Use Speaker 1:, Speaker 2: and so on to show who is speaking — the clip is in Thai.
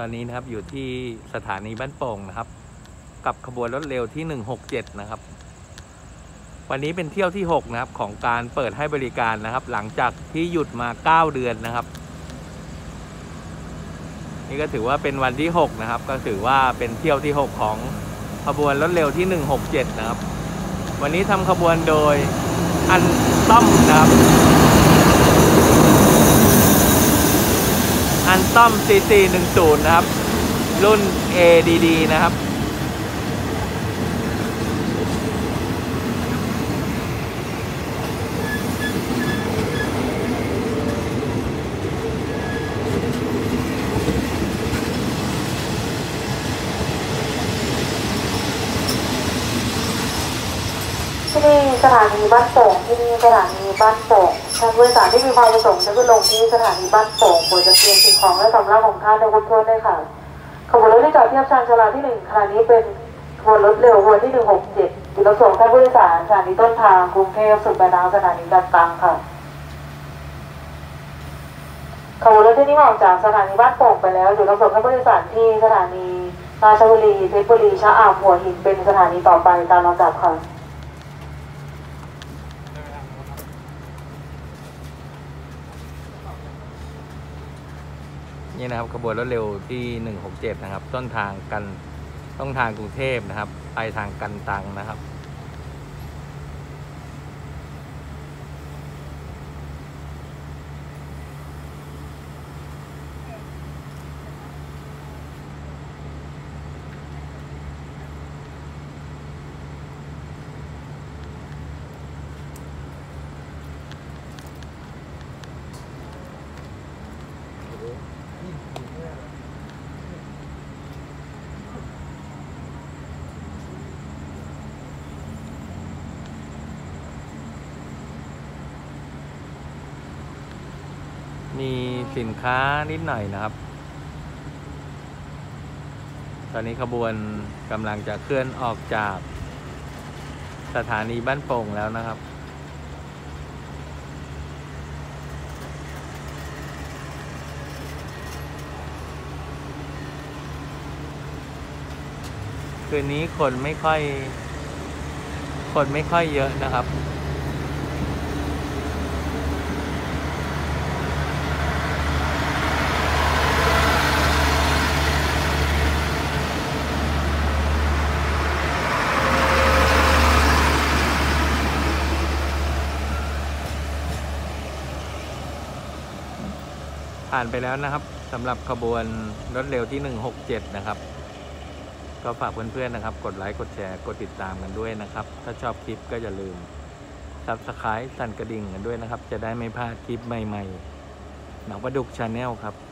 Speaker 1: อนนี้นะครับอยู่ที่สถานีบ้านโป่งนะครับกับขบวนรถเร็วที่167นะครับวันนี้เป็นเที่ยวที่6นะครับของการเปิดให้บริการนะครับหลังจากที่หยุดมา9เดือนนะครับนี่ก็ถือว่าเป็นวันที่6นะครับก็ถือว่าเป็นเที่ยวที่6ของขบวนรถเร็วที่167นะครับวันนี้ทำขบวนโดยอันต้อมนะครับอันต้อม CC10 นะครับรุ่น ADD นะครับ
Speaker 2: ที่นี่สถานีบ้านโป่งที่นี่สถานีบ้านโป่งท่านผู้โดยสารที่มีความประสงค์จะขึ้นลงที่สถานีบ้านโป่งโปรดจะเตรียมสิ่งของและสำรับของท่านในครบถ้วนด้วยค่ะขบวนรถที่จอดเทียบชานชาลาที่1ขณะนี้เป็นขบวนรถเร็วขบวนที่167จุดรับส่งท่านผู้โดยสารสถานีต้นทางกรุงเทพสุขบรรณาสถานีกันตังค่ะขบวนรถที่นี้ออกจากสถานีบ้านโป่งไปแล้วจุดรับส่งท่านผู้โดยสารที่สถานีราชบุรีเพชรบุรีชะอำหัวหินเป็นสถานีต่อไปตามลำดับค่ะ
Speaker 1: นี่นะครับขบวนรถเร็วที่167นะครับต้นทางกรุงเทพนะครับไปทางกันตังนะครับมีสินค้านิดหน่อยนะครับตอนนี้ขบวนกำลังจะเคลื่อนออกจากสถานีบ้านโป่งแล้วนะครับคืนนี้คนไม่ค่อยเยอะนะครับผ่านไปแล้วนะครับสำหรับขบวนรถเร็วที่167นะครับก็ฝากเพื่อนๆนะครับกดไลค์กดแชร์กดติดตามกันด้วยนะครับถ้าชอบคลิปก็อย่าลืม Subscribe สั่นกระดิ่งกันด้วยนะครับจะได้ไม่พลาดคลิปใหม่ๆหนังปลาดุก Channel ครับ